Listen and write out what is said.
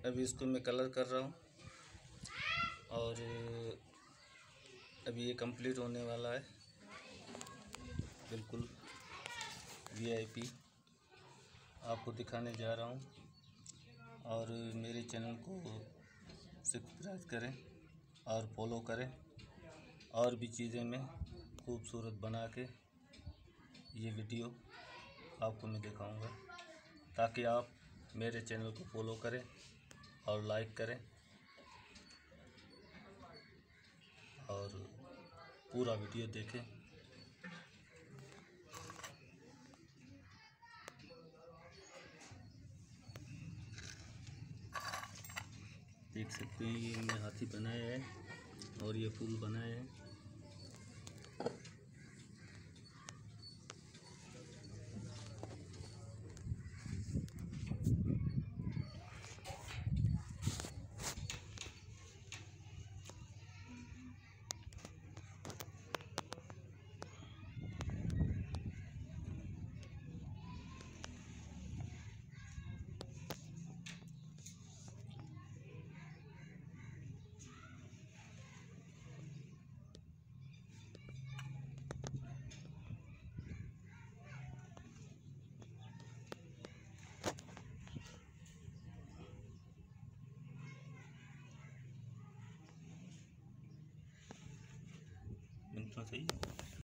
अभी इसको मैं कलर कर रहा हूँ और अभी ये कंप्लीट होने वाला है। बिल्कुल वीआईपी आपको दिखाने जा रहा हूँ। और मेरे चैनल को सब्सक्राइब करें और फॉलो करें। और भी चीज़ें मैं खूबसूरत बना के ये वीडियो आपको मैं दिखाऊंगा, ताकि आप मेरे चैनल को फॉलो करें और लाइक करें और पूरा वीडियो देखें। देख सकते हैं ये मैंने हाथी बनाया है और ये फूल बनाए हैं। बनना चाहिए।